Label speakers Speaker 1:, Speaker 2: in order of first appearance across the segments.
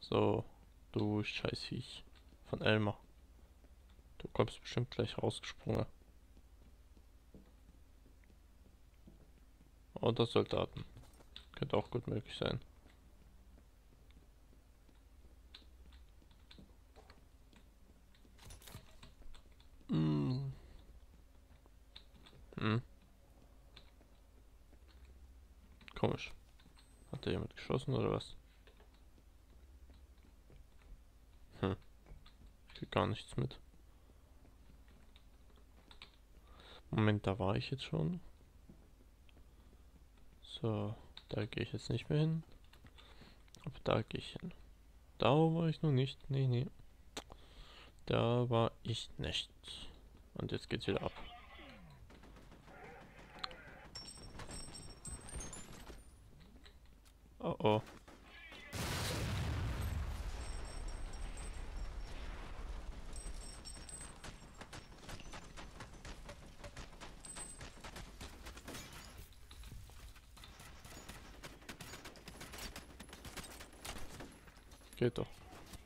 Speaker 1: So, du Scheißviech von Elmer. Du kommst bestimmt gleich rausgesprungen. Oder Soldaten. Könnte auch gut möglich sein. Hm. Hm. Komisch. Hat da jemand geschossen oder was? Hm. Ich krieg gar nichts mit. Moment, da war ich jetzt schon. So, da gehe ich jetzt nicht mehr hin. Aber da gehe ich hin. Da war ich noch nicht. Nee, nee. Da war ich nicht. Und jetzt geht's wieder ab. Oh oh. Geht doch.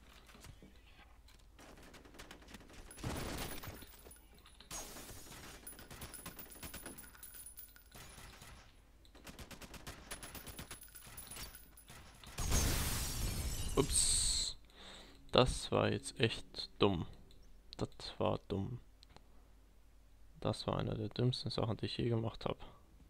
Speaker 1: Ups. Das war jetzt echt dumm. Das war dumm. Das war eine der dümmsten Sachen, die ich je gemacht habe.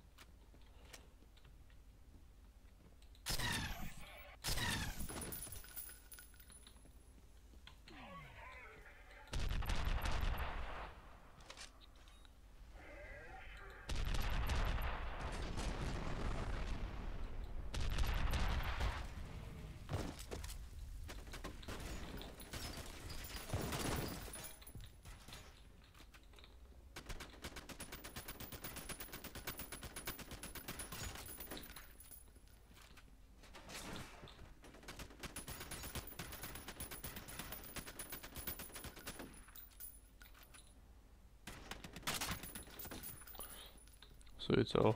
Speaker 1: So jetzt auch.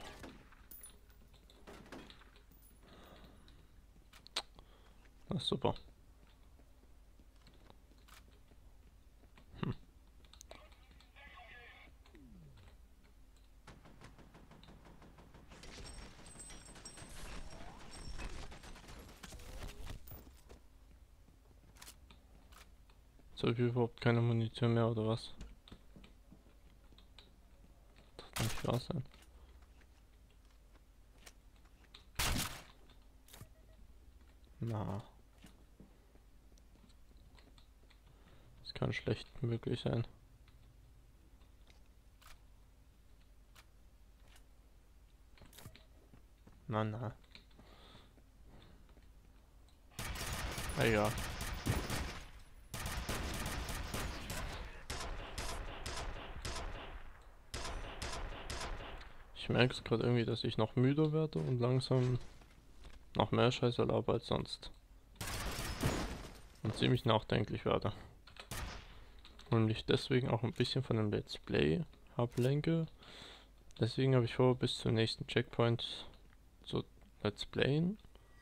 Speaker 1: Na super. Hm. Jetzt habe ich überhaupt keine Munition mehr oder was? Das kann nicht wahr sein. Na. Das kann schlecht möglich sein. Na na. Egal. Ich merke es gerade irgendwie, dass ich noch müder werde und langsam noch mehr Scheiße laber als sonst. Und ziemlich nachdenklich werde. Und mich deswegen auch ein bisschen von dem Let's Play ablenke. Deswegen habe ich vor, bis zum nächsten Checkpoint zu Let's Playen.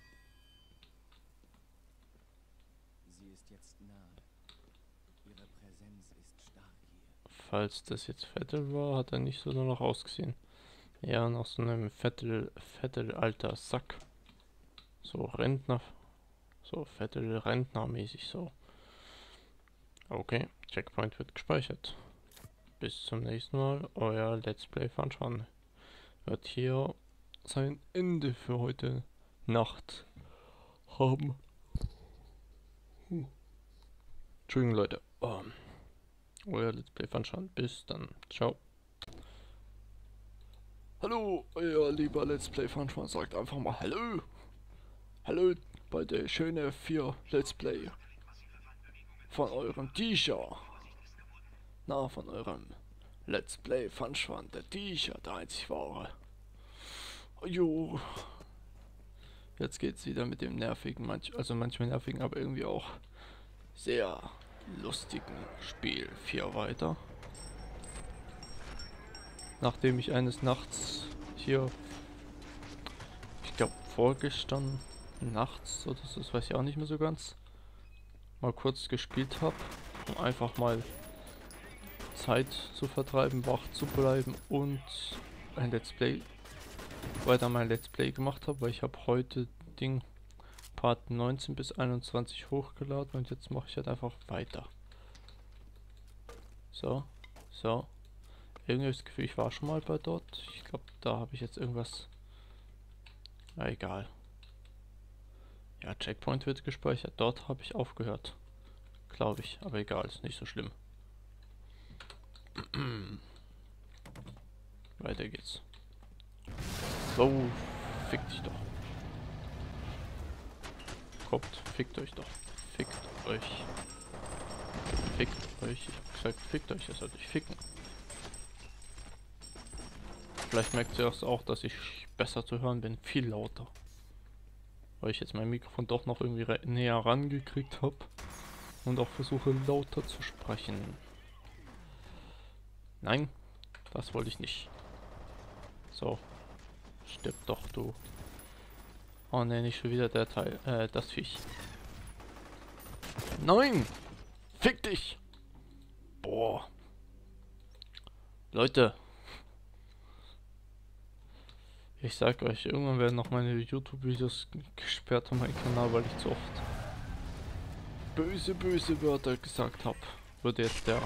Speaker 2: Sie ist jetzt nah. Ihre Präsenz ist stark hier.
Speaker 1: Falls das jetzt Vettel war, hat er nicht so danach ausgesehen. Ja, nach so einem Vettel alter Sack. So Rentner, so Vettel Rentnermäßig so. Okay, Checkpoint wird gespeichert. Bis zum nächsten Mal, euer Let's Play Fanshan wird hier sein Ende für heute Nacht haben. Entschuldigung Leute, euer Let's Play Fanshan, bis dann, ciao. Hallo, euer lieber Let's Play Fanshan, sagt einfach mal Hallo. Hallo bei der schönen F.E.A.R Let's Play von eurem T-Shirt. Na, von eurem Let's Play Fanshan, der T-Shirt, der einzig wahre. Jo, jetzt geht's wieder mit dem nervigen, manchmal nervigen, aber irgendwie auch sehr lustigen Spiel 4 weiter. Nachdem ich eines Nachts hier, ich glaube vorgestern nachts oder so, das weiß ich auch nicht mehr so ganz, mal kurz gespielt habe, um einfach mal Zeit zu vertreiben, wach zu bleiben und ein Let's Play gemacht habe, weil ich habe heute Ding Part 19 bis 21 hochgeladen und jetzt mache ich halt einfach weiter. So, so. Irgendwie das Gefühl, ich war schon mal bei dort. Ich glaube, da habe ich jetzt irgendwas. Na egal. Ja, Checkpoint wird gespeichert. Dort habe ich aufgehört. Glaube ich. Aber egal, ist nicht so schlimm. Weiter geht's. So, fick dich doch. Kommt, fickt euch doch. Fickt euch. Fickt euch. Ich hab gesagt, fickt euch. Ihr sollt euch ficken. Vielleicht merkt ihr es auch, dass ich besser zu hören bin. Viel lauter. Weil ich jetzt mein Mikrofon doch noch irgendwie näher rangekriegt habe. Und auch versuche lauter zu sprechen. Nein, das wollte ich nicht. So. Stirb doch, du. Oh ne, nicht schon wieder der Teil. Das Viech. Nein! Fick dich! Boah. Leute. Ich sag euch, irgendwann werden noch meine YouTube-Videos gesperrt auf meinem Kanal, weil ich zu oft böse Wörter gesagt habe. Würde jetzt der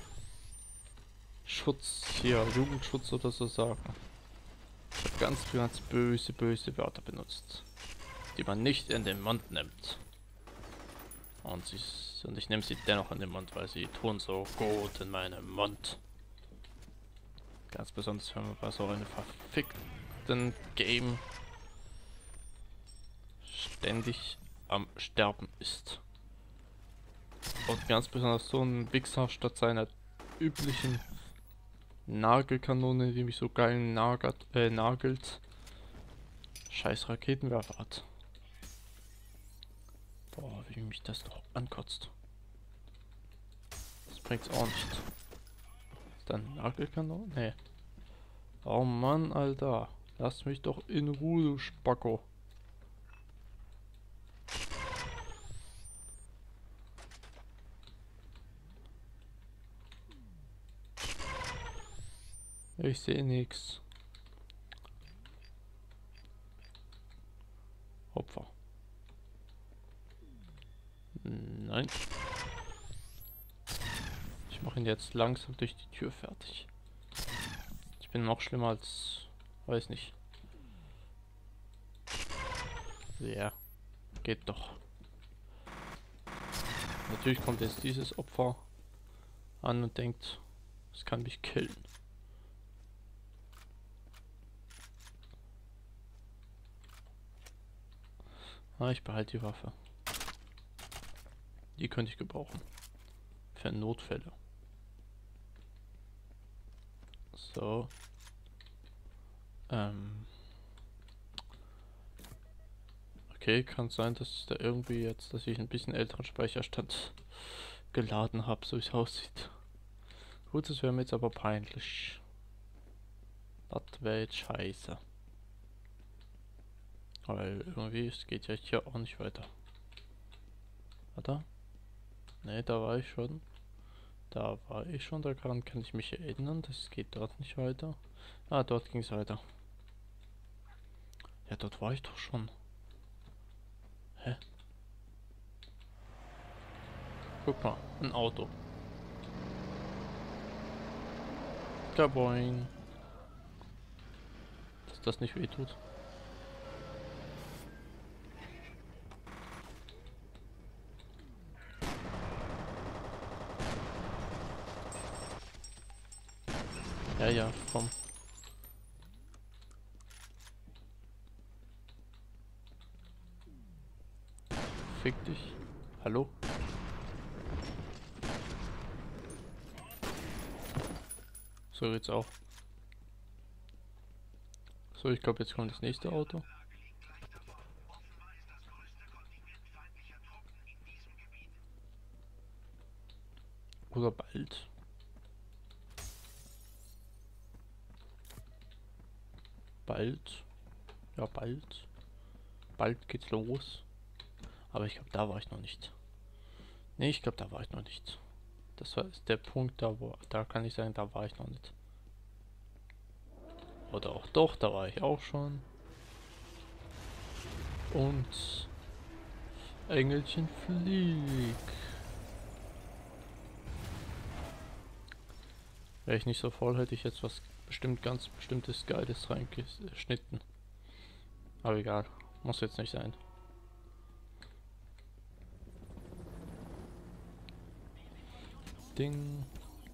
Speaker 1: Schutz hier, Jugendschutz oder so sagen. Ich habe ganz böse Wörter benutzt, die man nicht in den Mund nimmt. Und ich nehme sie dennoch in den Mund, weil sie tun so gut in meinem Mund. Ganz besonders, wenn man bei so einem verfickten Game ständig am Sterben ist. Und ganz besonders so ein Wichser statt seiner üblichen Nagelkanone, die mich so geil nagelt, scheiß Raketenwerfer hat. Boah, wie mich das doch ankotzt. Das bringt's auch nicht. Ist da eine Nagelkanone? Nee. Oh Mann, Alter. Lass mich doch in Ruhe, du Spacko. Ich sehe nichts. Opfer. Nein. Ich mache ihn jetzt langsam durch die Tür fertig. Ich bin noch schlimmer als... Weiß nicht. Ja. Geht doch. Natürlich kommt jetzt dieses Opfer an und denkt, es kann mich killen. Ah, ich behalte die Waffe. Die könnte ich gebrauchen. Für Notfälle. So. Okay, kann sein, dass da irgendwie jetzt, dass ich ein bisschen älteren Speicherstand geladen habe, so wie es aussieht. Gut, das wäre mir jetzt aber peinlich. Das wäre jetzt scheiße. Weil irgendwie, es geht ja hier auch nicht weiter. Warte. Ne, da war ich schon. Daran kann ich mich erinnern. Das geht dort nicht weiter. Ah, dort ging es weiter. Ja, dort war ich doch schon. Hä? Guck mal, ein Auto. Kaboing. Dass das nicht weh tut. Ja, ja, komm. Fick dich. Hallo? So geht's auch. So, ich glaube, jetzt kommt das nächste Auto. Oder bald. Bald. Ja, bald. Bald geht's los. Aber ich glaube, da war ich noch nicht. Nee, ich glaube, da war ich noch nicht. Das war der Punkt, da kann ich sagen, da war ich noch nicht. Oder auch doch, da war ich auch schon. Und Engelchen flieg. Wäre ich nicht so voll, hätte ich jetzt was bestimmt ganz bestimmtes Geiles reingeschnitten. Aber egal, muss jetzt nicht sein. Ding.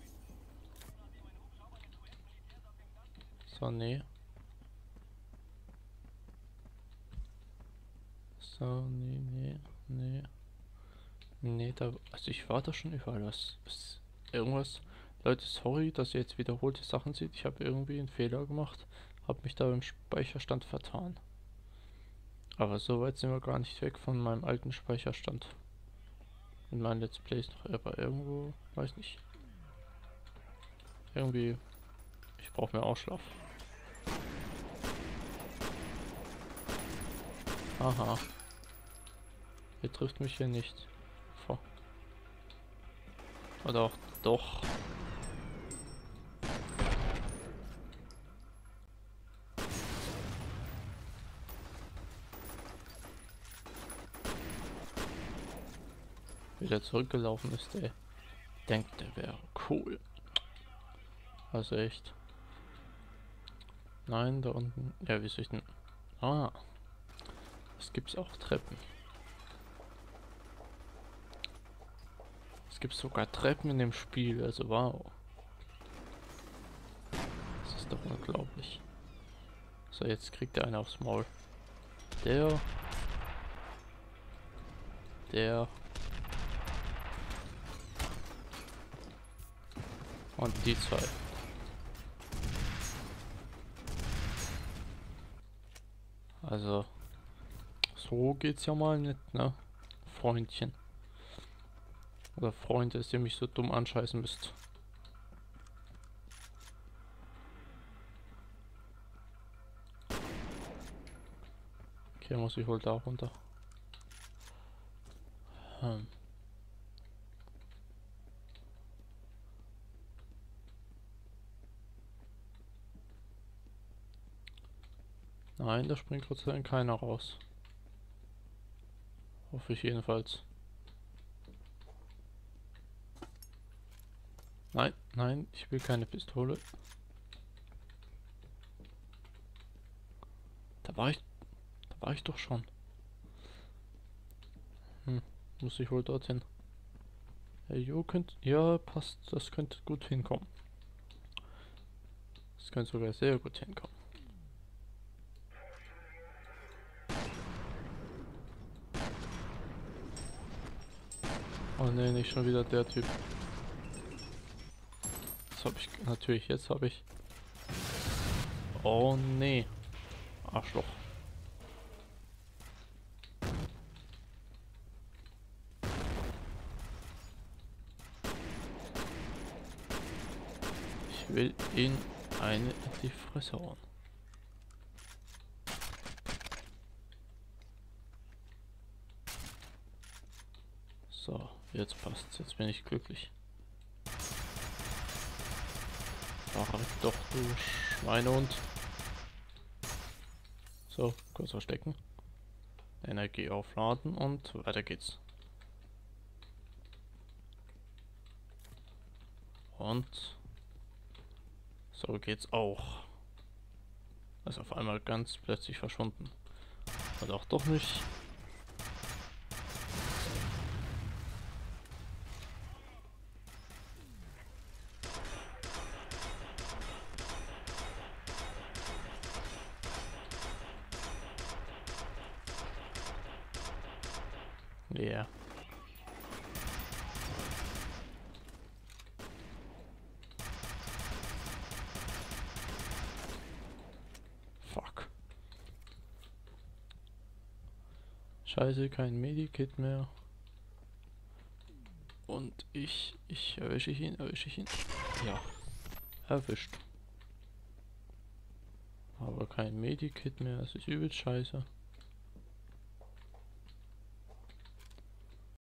Speaker 1: So, nee. So, nee. Nee, da. Also ich war da schon überall. Irgendwas. Leute, sorry, dass ihr jetzt wiederholte Sachen seht. Ich habe irgendwie einen Fehler gemacht. Hab mich da im Speicherstand vertan. Aber so weit sind wir gar nicht weg von meinem alten Speicherstand. In meinen Let's Plays noch aber irgendwo, weiß nicht. Irgendwie, ich brauche mehr Ausschlaf. Aha. Ihr trifft mich hier nicht. Vor. Oder auch doch. Wieder zurückgelaufen ist, der denkt, der wäre cool. Also echt. Nein, da unten. Ja, wie soll ich denn. Ah. Es gibt auch Treppen. Es gibt sogar Treppen in dem Spiel, also wow. Das ist doch unglaublich. So, jetzt kriegt er einen aufs Maul. Der. Und die zwei. Also, so geht's ja mal nicht, ne? Freundchen. Oder Freunde, dass ihr mich so dumm anscheißen müsst. Okay, muss ich wohl da runter. Nein, da springt Gott sei Dank keiner raus. Hoffe ich jedenfalls. Nein, nein, ich will keine Pistole. Da war ich doch schon. Muss ich wohl dorthin. Ja, passt, das könnte gut hinkommen. Das könnte sogar sehr gut hinkommen. Oh ne, nicht schon wieder der Typ. Das habe ich natürlich, jetzt habe ich. Oh nee. Arschloch. Ich will ihn eine in die Fresse hauen. So, jetzt passt's. Jetzt bin ich glücklich. Ach doch, du Schweinehund. So, kurz verstecken. Energie aufladen und weiter geht's. Und so geht's auch. Ist auf einmal ganz plötzlich verschwunden. Oder auch doch nicht. Ja. Yeah. Fuck. Scheiße, kein Medikit mehr. Und ich erwische ihn. Ja, erwischt. Aber kein Medikit mehr, das ist übel scheiße.